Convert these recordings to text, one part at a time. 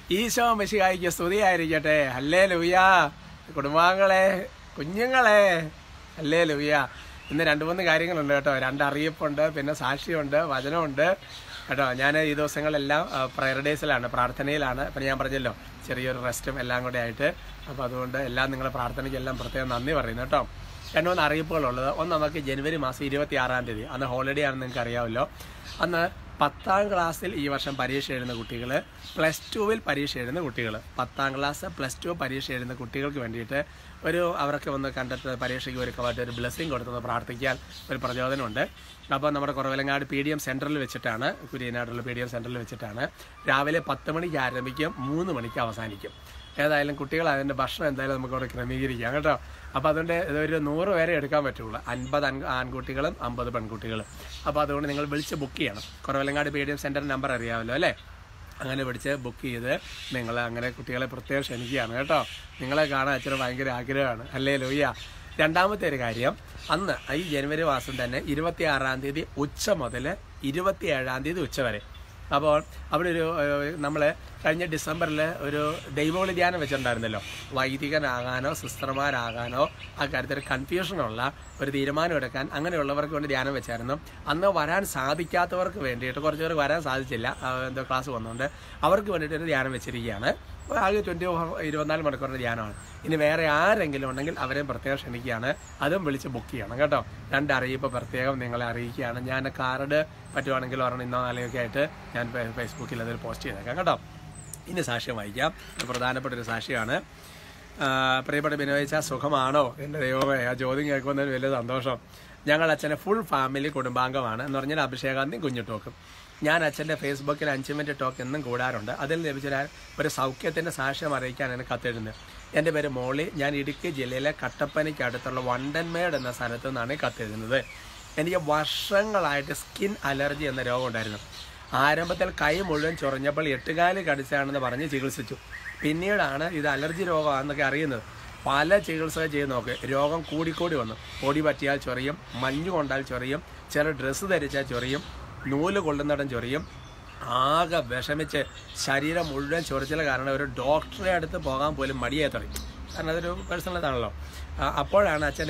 ഈശോ മിശിഹായിക്ക് സ്തുതിയായിരിക്കട്ടെ. ഹല്ലേലൂയ. കുടുംബാംഗങ്ങളെ, കുഞ്ഞുങ്ങളെ, ഹല്ലേലൂയ. ഇന്ന് 2-3 കാര്യങ്ങളുണ്ട് കേട്ടോ. 2 അറിയിപ്പുണ്ട്, പിന്നെ സാക്ഷിയുണ്ട്, വചനമുണ്ട് കേട്ടോ. ഞാൻ ഈ ദിവസങ്ങളെല്ലാം പ്രയർ ഡേയ്സിലാണ്, പ്രാർത്ഥനയിലാണ്. പിന്നെ ഞാൻ പറഞ്ഞല്ലോ ചെറിയൊരു റെസ്റ്റും എല്ലാം കൂടെ ആയിട്ട്. അപ്പോൾ അതുകൊണ്ട് എല്ലാം നിങ്ങളുടെ പ്രാർത്ഥനയ്ക്കെല്ലാം പ്രത്യേകം നന്ദി പറയുന്നു കേട്ടോ. 2-3 അറിയിപ്പുകളുള്ളത്. ഒന്ന്, നമുക്ക് ജനുവരി മാസം 26-ാം തീയതി, അന്ന് ഹോളിഡേ ആണെന്ന് നിങ്ങൾക്ക് അറിയാമല്ലോ. അന്ന് 10ാം ക്ലാസ്സിൽ ഈ വർഷം പരീക്ഷ എഴുതുന്ന കുട്ടികൾ, +2-ൽ പരീക്ഷ എഴുതുന്ന കുട്ടികൾ, 10ാം ക്ലാസ് +2 പരീക്ഷ എഴുതുന്ന കുട്ടികൾക്ക് വേണ്ടിയിട്ട് അവരൊക്കെ വന്ന് കണ്ടെത്തുന്ന പരീക്ഷയ്ക്ക് ഒരുക്കമായിട്ട് ഒരു ബ്ലെസ്സിങ് കൊടുത്തെന്ന് പ്രാർത്ഥിക്കാൻ ഒരു പ്രചോദനമുണ്ട്. അപ്പോൾ നമ്മുടെ കുറവലങ്ങാട് PDM സെൻറ്ററിൽ വെച്ചിട്ടാണ്, കുര്യനാടുള്ള PDM സെൻറ്ററിൽ വെച്ചിട്ടാണ്. രാവിലെ 10 മണിക്ക് ആരംഭിക്കും, 3 മണിക്ക് അവസാനിക്കും. ഏതായാലും കുട്ടികൾ അതിൻ്റെ ഭക്ഷണം എന്തായാലും നമുക്ക് അവിടെ ക്രമീകരിക്കാം കേട്ടോ. അപ്പോൾ അതുകൊണ്ട് ഇതൊരു 100 പേരെ എടുക്കാൻ പറ്റുള്ളൂ. 50 ആൺകുട്ടികളും 50 പെൺകുട്ടികളും. അപ്പോൾ അതുകൊണ്ട് നിങ്ങൾ വിളിച്ച് ബുക്ക് ചെയ്യണം. കുറവലങ്ങാട് PDM സെൻറ്റർ നമ്പർ അറിയാമല്ലോ അല്ലേ? അങ്ങനെ വിളിച്ച് ബുക്ക് ചെയ്ത് നിങ്ങൾ അങ്ങനെ കുട്ടികളെ പ്രത്യേകം ക്ഷണിക്കുകയാണ് കേട്ടോ. നിങ്ങളെ കാണാൻ അച്ഛന് ഭയങ്കര ആഗ്രഹമാണ്. ഹല്ലേലൂയ. രണ്ടാമത്തെ ഒരു കാര്യം, അന്ന് ഈ ജനുവരി മാസം തന്നെ 26-ാം തീയതി ഉച്ച മുതൽ 27-ാം തീയതി ഉച്ച വരെ. അപ്പോൾ അവിടെ നമ്മൾ കഴിഞ്ഞ ഡിസംബറിൽ ഒരു ദൈവവിളി ധ്യാനം വെച്ചിട്ടുണ്ടായിരുന്നല്ലോ. വൈദികനാകാനോ സിസ്റ്റർമാരാകാനോ ആ കാര്യത്തിൽ കൺഫ്യൂഷനുള്ള ഒരു തീരുമാനം എടുക്കാൻ അങ്ങനെയുള്ളവർക്ക് വേണ്ടി ധ്യാനം വെച്ചായിരുന്നു. അന്ന് വരാൻ സാധിക്കാത്തവർക്ക് വേണ്ടിയിട്ട്, കുറച്ച് പേർക്ക് വരാൻ സാധിച്ചില്ല, എന്തോ ക്ലാസ് വന്നുകൊണ്ട് അവർക്ക് വേണ്ടിയിട്ട് ഒരു ധ്യാനം വെച്ചിരിക്കുകയാണ്. ആകെ 24 മണിക്കൂറിൻ്റെ ധ്യാനമാണ്. ഇനി വേറെ ആരെങ്കിലും ഉണ്ടെങ്കിൽ അവരെയും പ്രത്യേകം ക്ഷണിക്കുകയാണ്. അതും വിളിച്ച് ബുക്ക് ചെയ്യണം കേട്ടോ. 2 അറിയിപ്പ് പ്രത്യേകം നിങ്ങളെ അറിയിക്കുകയാണ്. ഞാൻ കാർഡ് പറ്റുവാണെങ്കിൽ ഒരെണ്ണം ഇന്നോ നാളെയൊക്കെ ആയിട്ട് ഞാൻ ഫേസ്ബുക്കിൽ അതിൽ പോസ്റ്റ് ചെയ്തേക്കാം കേട്ടോ. ഇനി സാക്ഷ്യം വായിക്കാം. പ്രധാനപ്പെട്ട ഒരു സാക്ഷിയാണ്. പ്രിയപ്പെട്ട ബിനോയിച്ച, സുഖമാണോ? എൻ്റെ ദൈവമേ, ആ ചോദ്യം കേൾക്കുന്നതിന് വലിയ സന്തോഷം. ഞങ്ങൾ അച്ഛൻ്റെ ഫുൾ ഫാമിലി കുടുംബാംഗമാണ്. എന്ന് പറഞ്ഞാൽ അഭിഷേകാന്തിയും കുഞ്ഞു ടോക്കും. ഞാൻ അച്ഛൻ്റെ ഫേസ്ബുക്കിൽ 5 മിനിറ്റ് ടോക്ക് എന്നും കൂടാറുണ്ട്. അതിൽ ലഭിച്ച ഒരു സൗഖ്യത്തിൻ്റെ സാക്ഷ്യം അറിയിക്കാനാണ് കത്തെഴുതുന്നത്. എൻ്റെ പേര് മോളി. ഞാൻ ഇടുക്കി ജില്ലയിലെ കട്ടപ്പനയ്ക്ക് അടുത്തുള്ള വണ്ടൻമേട് എന്ന സ്ഥലത്തു നിന്നാണ് കത്തെഴുതുന്നത്. എനിക്ക് വർഷങ്ങളായിട്ട് സ്കിൻ അലർജി എന്ന രോഗം ഉണ്ടായിരുന്നു. ആരംഭത്തിൽ കൈ മുഴുവൻ ചൊറിഞ്ഞപ്പോൾ 8 കാല് കടിച്ചാണെന്ന് പറഞ്ഞ് ചികിത്സിച്ചു. പിന്നീടാണ് ഇത് അലർജി രോഗമാണെന്നൊക്കെ അറിയുന്നത്. പല ചികിത്സകൾ ചെയ്ത് നോക്കി. രോഗം കൂടിക്കൂടി വന്നു. പൊടി പറ്റിയാൽ ചൊറിയും, മഞ്ഞ് കൊണ്ടാൽ ചൊറിയും, ചില ഡ്രസ്സ് ധരിച്ചാൽ ചൊറിയും, നൂല് കൊള്ളുന്നിടം ചൊറിയും. ആകെ വിഷമിച്ച് ശരീരം മുഴുവൻ ചൊറിച്ചിൽ കാരണം ഒരു ഡോക്ടറെ അടുത്ത് പോകാൻ പോലും മടിയായി തുടങ്ങി. കാരണം അതൊരു പേഴ്സണൽ ഇതാണല്ലോ. അപ്പോഴാണ് അച്ഛൻ്റെ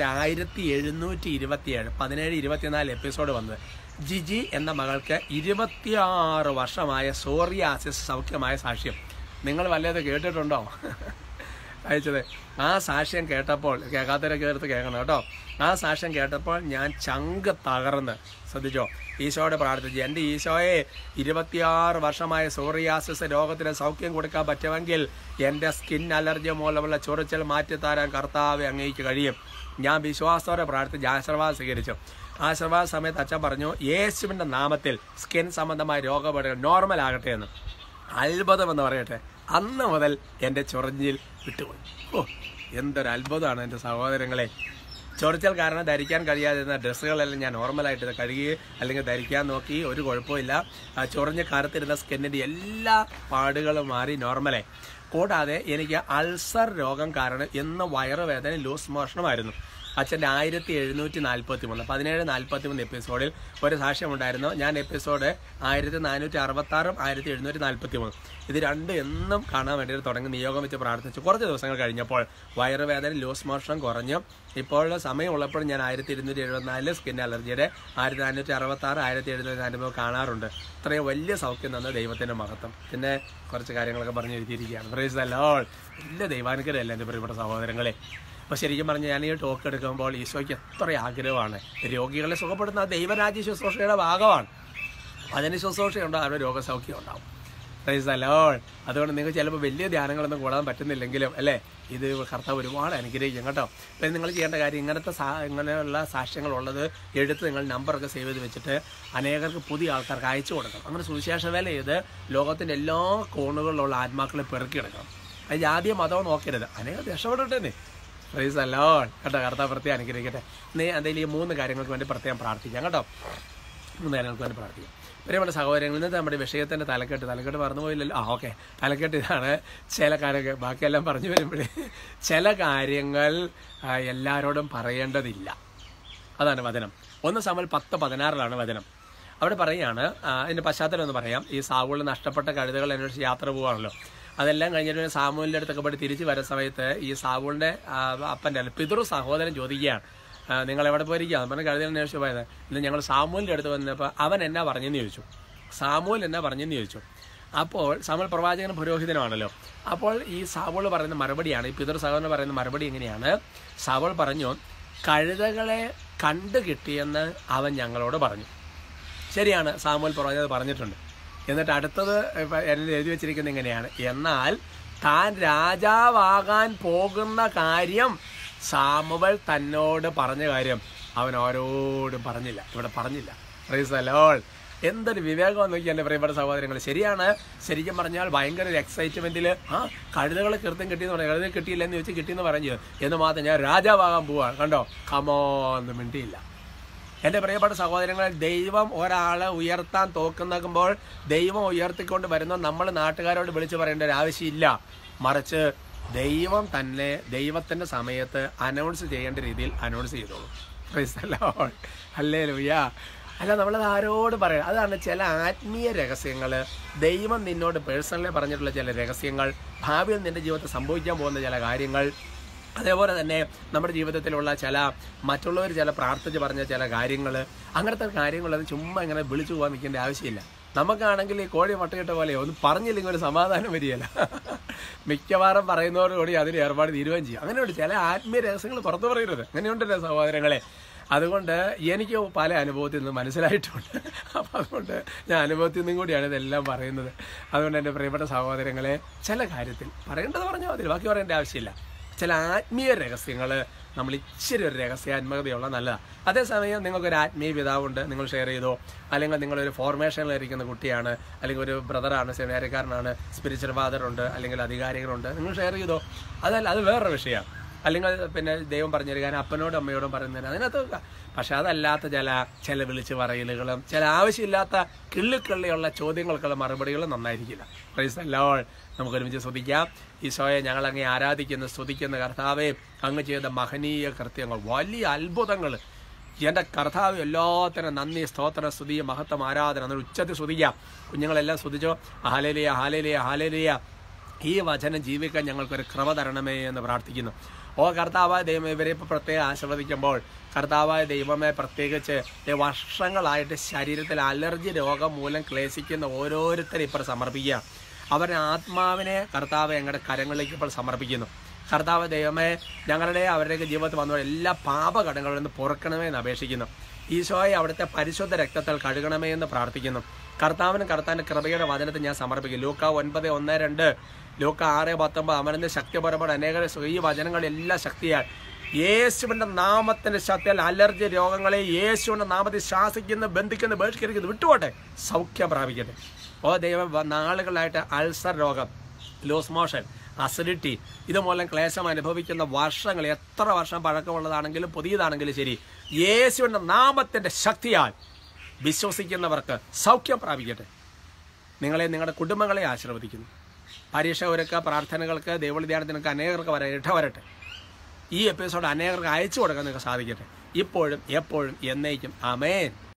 1727 17-24 എപ്പിസോഡ് വന്നത്. ജിജി എന്ന മകൾക്ക് 26 വർഷമായ സോറിയാസിസ് സൗഖ്യമായ സാക്ഷ്യം. നിങ്ങൾ വല്ലത് കേട്ടിട്ടുണ്ടോ? അയച്ചത് ആ സാക്ഷ്യം കേട്ടപ്പോൾ, കേൾക്കാത്തവരൊക്കെ ചേർത്ത് കേൾക്കണം കേട്ടോ. ആ സാക്ഷ്യം കേട്ടപ്പോൾ ഞാൻ ചങ്ക് തകർന്ന്, ശ്രദ്ധിച്ചോ, ഈശോയോട് പ്രാർത്ഥിച്ചു. എൻ്റെ ഈശോയെ, 26 വർഷമായ സോറിയാസിസ് രോഗത്തിന് സൗഖ്യം കൊടുക്കാൻ പറ്റുമെങ്കിൽ എൻ്റെ സ്കിൻ അലർജി മൂലമുള്ള ചൊറിച്ചൽ മാറ്റിത്തരാൻ കർത്താവെ അങ്ങേക്ക് കഴിയും. ഞാൻ വിശ്വാസത്തോടെ പ്രാർത്ഥിച്ച് ആശീർവാദം സ്വീകരിച്ചു. ആശീർവാദ സമയത്ത് അച്ഛൻ പറഞ്ഞു, യേശുവിൻ്റെ നാമത്തിൽ സ്കിൻ സംബന്ധമായ രോഗപരികൾ നോർമൽ ആകട്ടെ എന്ന്. അത്ഭുതമെന്ന് പറയട്ടെ, അന്ന് മുതൽ എൻ്റെ ചൊറിഞ്ഞിൽ വിട്ടുപോയി. എന്തൊരു അത്ഭുതമാണ് എൻ്റെ സഹോദരങ്ങളെ. ചൊറിച്ചൽ കാരണം ധരിക്കാൻ കഴിയാതിരുന്ന ഡ്രസ്സുകളെല്ലാം ഞാൻ നോർമലായിട്ട് കഴുകി അല്ലെങ്കിൽ ധരിക്കാൻ നോക്കി. ഒരു കുഴപ്പമില്ല. ചൊറിഞ്ഞ് കറുത്തിരുന്ന സ്കിന്നിൻ്റെ എല്ലാ പാടുകളും മാറി നോർമലായി. കൂടാതെ എനിക്ക് അൾസർ രോഗം കാരണം എന്ന് വയറുവേദന, ലൂസ് മോഷണമായിരുന്നു. അച്ഛൻ്റെ 1743 1743 എപ്പിസോഡിൽ ഒരു സാക്ഷ്യമുണ്ടായിരുന്നു. ഞാൻ എപ്പിസോഡ് 1466 1743 ഇത് 2 എന്നും കാണാൻ വേണ്ടി തുടങ്ങി നിയോഗം വെച്ച് പ്രാർത്ഥിച്ചു. കുറച്ച് ദിവസങ്ങൾ കഴിഞ്ഞപ്പോൾ വയറുവേദന, ലൂസ് മോഷണം കുറഞ്ഞു. ഇപ്പോൾ സമയമുള്ളപ്പോൾ ഞാൻ 1274 സ്കിൻ അലർജിയുടെ 1466 1743 കാണാറുണ്ട്. ഇത്രയും വലിയ സൗഖ്യം തന്ന ദൈവത്തിൻ്റെ മഹത്വം. പിന്നെ കുറച്ച് കാര്യങ്ങളൊക്കെ പറഞ്ഞ് എഴുതിയിരിക്കുകയാണ്. Praise the lord. വലിയ ദൈവാനുഗ്രഹമല്ലേ എൻ്റെ പ്രിയപ്പെട്ട സഹോദരങ്ങളെ. അപ്പോൾ ശരിക്കും പറഞ്ഞാൽ ഞാൻ ഈ ടോക്ക് എടുക്കുമ്പോൾ ഈശോയ്ക്ക് എത്ര ആഗ്രഹമാണ്. രോഗികളെ സുഖപ്പെടുന്ന ദൈവരാജ്യ ശുശ്രൂഷയുടെ ഭാഗമാണ്. അതിന് ശുശ്രൂഷയുണ്ടാകും, അവരുടെ രോഗസൗഖ്യം ഉണ്ടാവും. Praise the lord. അതുകൊണ്ട് നിങ്ങൾക്ക് ചിലപ്പോൾ വലിയ ധ്യാനങ്ങളൊന്നും കൂടാൻ പറ്റുന്നില്ലെങ്കിലും അല്ലേ, ഇത് കർത്താവ് ഒരുപാട് അനുഗ്രഹിക്കും കേട്ടോ. അപ്പം നിങ്ങൾ ചെയ്യേണ്ട കാര്യം, ഇങ്ങനെയുള്ള സാക്ഷ്യങ്ങളുള്ളത് എടുത്ത് നിങ്ങൾ നമ്പറൊക്കെ സേവ് ചെയ്ത് വെച്ചിട്ട് അനേകർക്ക്, പുതിയ ആൾക്കാർക്ക് അയച്ചു കൊടുക്കണം. അങ്ങനെ സുവിശേഷ വേല ചെയ്ത് ലോകത്തിൻ്റെ എല്ലാ കോണുകളിലുള്ള ആത്മാക്കളെ പെറുക്കിയെടുക്കണം. അത് ജാതിയോ മതമോ നോക്കരുത്. അനേകം രക്ഷപ്പെടട്ടെ. പ്രൈസ് ദി ലോർഡ് കേട്ടോ. കർത്താവ് പ്രത്യേകം അനുഗ്രഹിക്കട്ടെ. എന്തെങ്കിലും ഈ 3 കാര്യങ്ങൾക്ക് വേണ്ടി പ്രത്യേകം പ്രാർത്ഥിക്കാം കേട്ടോ. 3 കാര്യങ്ങൾക്ക് വേണ്ടി പ്രാർത്ഥിക്കാം. പ്രിയപ്പെട്ട സഹോദരങ്ങൾ, ഇന്നത്തെ നമ്മുടെ വിഷയത്തിൻ്റെ തലക്കെട്ട് മറന്നുപോയില്ലല്ലോ. ഓക്കെ, തലക്കെട്ട് ഇതാണ്. ചില കാര്യങ്ങൾ, ബാക്കിയെല്ലാം പറഞ്ഞു വരുമ്പോഴേ, ചില കാര്യങ്ങൾ എല്ലാവരോടും പറയേണ്ടതില്ല. അതാണ് വചനം. 1 ശമൂവേൽ 10:16 വചനം. അവിടെ പറയുകയാണ്, അതിൻ്റെ പശ്ചാത്തലം എന്ന് പറയാം. ഈ സാവൂളിൽ നഷ്ടപ്പെട്ട കഴുതകൾ അന്വേഷിച്ച് യാത്ര പോവുകയാണല്ലോ. അതെല്ലാം കഴിഞ്ഞിട്ട് സാമൂലിൻ്റെ അടുത്തൊക്കെ പോയി തിരിച്ച് വരുന്ന സമയത്ത് ഈ സാവൂളിൻ്റെ അപ്പൻ്റെ പിതൃ സഹോദരൻ ചോദിക്കുകയാണ്, നിങ്ങൾ എവിടെ പോയിരിക്കുക? പറഞ്ഞ കഴുതൽ അന്വേഷിച്ച് പോയത്. ഇന്ന് ഞങ്ങൾ സാമൂലിൻ്റെ അടുത്ത് വന്നപ്പോൾ അവൻ എന്നാ പറഞ്ഞെന്ന് ചോദിച്ചു. സാമൂൽ എന്നാ പറഞ്ഞെന്ന് ചോദിച്ചു. അപ്പോൾ സാമൂൽ പ്രവാചകനും പുരോഹിതനുമാണല്ലോ. അപ്പോൾ ഈ സാവൂൾ പറയുന്ന മറുപടിയാണ്, ഈ പിതൃ സഹോദരൻ പറയുന്ന മറുപടി എങ്ങനെയാണ്? സാവൂൾ പറഞ്ഞു, കഴുതകളെ കണ്ടു കിട്ടിയെന്ന് അവൻ ഞങ്ങളോട് പറഞ്ഞു. ശരിയാണ്, സാമൂൽ പ്രവാചകൻ പറഞ്ഞിട്ടുണ്ട്. എന്നിട്ട് അടുത്തത് എന്നെ എഴുതി വെച്ചിരിക്കുന്നത് എങ്ങനെയാണ്? എന്നാൽ താൻ രാജാവാകാൻ പോകുന്ന കാര്യം സാമുവൽ തന്നോട് പറഞ്ഞ കാര്യം അവൻ ആരോടും പറഞ്ഞില്ല, ഇവിടെ പറഞ്ഞില്ല. Praise the lord. എന്തൊരു വിവേകം നോക്കി എൻ്റെ പ്രിയപ്പെട്ട സഹോദരങ്ങൾ. ശരിയാണ്, ശരിക്കും പറഞ്ഞാൽ ഭയങ്കര ഒരു എക്സൈറ്റ്മെൻറ്റിൽ കഴുതകളെ കൃത്യം കിട്ടിയെന്ന് പറഞ്ഞു. കഴുത കിട്ടിയില്ലെന്ന് ചോദിച്ച് കിട്ടിയെന്ന് പറഞ്ഞു എന്ന് മാത്രം ഞാൻ രാജാവാകാൻ പോവാണ്. കണ്ടോ, കമോന്ന് മിണ്ടിയില്ല. എൻ്റെ പ്രിയപ്പെട്ട സഹോദരങ്ങളെ, ദൈവം ഒരാളെ ഉയർത്താൻ തോക്കുമ്പോൾ ദൈവം ഉയർത്തിക്കൊണ്ട് വരുന്ന നമ്മൾ നാട്ടുകാരോട് വിളിച്ച് പറയേണ്ട ഒരു ആവശ്യമില്ല. മറിച്ച് ദൈവം തന്നെ ദൈവത്തിൻ്റെ സമയത്ത് അനൗൺസ് ചെയ്യേണ്ട രീതിയിൽ അനൗൺസ് ചെയ്തോളൂ. Praise the lord. ഹല്ലേലൂയ. അല്ല, നമ്മളത് ആരോട് പറയാം. അതാണ് ചില ആത്മീയ രഹസ്യങ്ങൾ, ദൈവം നിന്നോട് പേഴ്സണലി പറഞ്ഞിട്ടുള്ള ചില രഹസ്യങ്ങൾ, ഭാവിയിൽ നിൻ്റെ ജീവിതത്തിൽ സംഭവിക്കാൻ പോകുന്ന ചില കാര്യങ്ങൾ, അതേപോലെ തന്നെ നമ്മുടെ ജീവിതത്തിലുള്ള ചില മറ്റുള്ളവർ ചില പ്രാർത്ഥിച്ച് പറഞ്ഞ ചില കാര്യങ്ങൾ, അങ്ങനത്തെ കാര്യങ്ങളത് ചുമ്മാ ഇങ്ങനെ വിളിച്ചു പോകാൻ നിൽക്കേണ്ട ആവശ്യമില്ല. നമുക്കാണെങ്കിൽ ഈ കോഴി മുട്ടയിട്ട പോലെ ഒന്നും പറഞ്ഞില്ലെങ്കിൽ ഒരു സമാധാനം വരികയില്ല. മിക്കവാറും പറയുന്നതോടുകൂടി അതിന് ഏർപ്പാട് തീരുകയും ചെയ്യും. അങ്ങനെയുണ്ട് ചില ആത്മീയ രഹസ്യങ്ങൾ പുറത്തു പറയരുത്. അങ്ങനെയുണ്ടല്ലോ സഹോദരങ്ങളെ. അതുകൊണ്ട് എനിക്ക് പല അനുഭവത്തിൽ നിന്ന് മനസ്സിലായിട്ടുണ്ട്. അപ്പം അതുകൊണ്ട് ഞാൻ അനുഭവത്തിൽ നിന്നും കൂടിയാണ് ഇതെല്ലാം പറയുന്നത്. അതുകൊണ്ട് എൻ്റെ പ്രിയപ്പെട്ട സഹോദരങ്ങളെ, ചില കാര്യത്തിൽ പറയേണ്ടത് പറഞ്ഞാൽ മതി, ബാക്കി പറയേണ്ട ആവശ്യമില്ല. ചില ആത്മീയ രഹസ്യങ്ങൾ നമ്മൾ ഇച്ചിരി ഒരു രഹസ്യാത്മകതയുള്ള നല്ലതാണ്. അതേസമയം നിങ്ങൾക്കൊരു ആത്മീയ പിതാവുണ്ട്, നിങ്ങൾ ഷെയർ ചെയ്തോ. അല്ലെങ്കിൽ നിങ്ങളൊരു ഫോർമേഷനിലിരിക്കുന്ന കുട്ടിയാണ്, അല്ലെങ്കിൽ ഒരു ബ്രദറാണ്, സെമിനാരിക്കാരനാണ്, സ്പിരിച്വൽ ഫാദറുണ്ട്, അല്ലെങ്കിൽ അധികാരികളുണ്ട്, നിങ്ങൾ ഷെയർ ചെയ്തോ. അതല്ല, അത് വേറൊരു വിഷയമാണ്. അല്ലെങ്കിൽ പിന്നെ ദൈവം പറഞ്ഞു തരിക, അപ്പനോടും അമ്മയോടും പറയുന്നതിന് അതിനകത്ത്. പക്ഷെ അതല്ലാത്ത ചില വിളിച്ച് പറയലുകളും ചില ആവശ്യമില്ലാത്ത കിള്ളിയുള്ള ചോദ്യങ്ങൾക്കുള്ള മറുപടികളും നന്നായിരിക്കില്ല. Praise the lord. നമുക്കൊരുമിച്ച് സ്തുതിക്കാം. ഈശോയെ ഞങ്ങൾ അങ്ങേ ആരാധിക്കുന്ന സ്തുതിക്കുന്ന കർത്താവെ, അങ്ങ് ചെയ്ത മഹനീയ കൃത്യങ്ങൾ, വലിയ അത്ഭുതങ്ങൾ, എൻ്റെ കർത്താവ് എല്ലാത്തിനും നന്ദി, സ്തോത്രം, സ്തുതി, മഹത്വം, ആരാധന എന്നൊരു ഉച്ചത്തിൽ സ്തുതിക്കാം. കുഞ്ഞുങ്ങളെല്ലാം സ്തുതിച്ചോ. ഹല്ലേലൂയ, ഹല്ലേലൂയ, ഹല്ലേലൂയ. ഈ വചനം ജീവിക്കാൻ ഞങ്ങൾക്കൊരു കൃപ തരണമേ എന്ന് പ്രാർത്ഥിക്കുന്നു. ഓ കർത്താവായ ദൈവമേ, ഇവരെ ഇപ്പോൾ പ്രത്യേകം ആശീർവദിക്കുമ്പോൾ കർത്താവായ ദൈവമേ, പ്രത്യേകിച്ച് വർഷങ്ങളായിട്ട് ശരീരത്തിൽ അലർജി രോഗം മൂലം ക്ലേശിക്കുന്ന ഓരോരുത്തരും ഇപ്പോൾ സമർപ്പിക്കുക. അവരുടെ ആത്മാവിനെ കർത്താവ് ഞങ്ങളുടെ കരങ്ങളിലേക്ക് ഇപ്പോൾ സമർപ്പിക്കുന്നു. കർത്താവ് ദൈവമേ, ഞങ്ങളുടെ അവരുടെയൊക്കെ ജീവിതത്തിൽ വന്ന എല്ലാ പാപകടങ്ങളിൽ നിന്ന് പൊറുക്കണമേ എന്ന് അപേക്ഷിക്കുന്നു. ഈശോയെ അവിടുത്തെ പരിശുദ്ധ രക്തത്താൽ കഴുകണമേ എന്ന് പ്രാർത്ഥിക്കുന്നു. കർത്താവിൻ്റെ കൃപയുടെ വചനത്തിൽ ഞാൻ സമർപ്പിക്കും. ലൂക്ക 9:1-2, ലൂക്ക 6:19. അവനെന്ന് ശക്തിപരമായ അനേക ഈ വചനങ്ങളെല്ലാം ശക്തിയാൽ യേശുവിൻ്റെ നാമത്തിൻ്റെ ശക്തിയാൽ അലർജി രോഗങ്ങളെ യേശുവിൻ്റെ നാമത്തിൽ ശാസിക്കുന്ന, ബന്ധിക്കുന്ന, ബഹിഷ്കരിക്കുന്ന വിട്ടുപോട്ടെ, സൗഖ്യം പ്രാപിക്കട്ടെ. ഓ ദൈവം, നാളുകളായിട്ട് അൾസർ രോഗം, ലൂസ് മോഷൻ, അസിഡിറ്റി ഇതുമൂലം ക്ലേശം അനുഭവിക്കുന്ന വർഷങ്ങൾ, എത്ര വർഷം പഴക്കമുള്ളതാണെങ്കിലും പുതിയതാണെങ്കിലും ശരി, യേശുവിൻ്റെ നാമത്തിൻ്റെ ശക്തിയാൽ വിശ്വസിക്കുന്നവർക്ക് സൗഖ്യം പ്രാപിക്കട്ടെ. നിങ്ങളെ, നിങ്ങളുടെ കുടുംബങ്ങളെ ആശീർവദിക്കുന്നു. പരീക്ഷ ഒരുക്ക പ്രാർത്ഥനകൾക്ക്, ദൈവവിദ്യാർത്ഥികൾക്ക് അനേകർക്ക് ഇടവരട്ടെ. ഈ എപ്പിസോഡ് അനേകർക്ക് അയച്ചു കൊടുക്കാൻ നിങ്ങൾക്ക് സാധിക്കട്ടെ, ഇപ്പോഴും എപ്പോഴും എന്നേക്കും. ആമേൻ.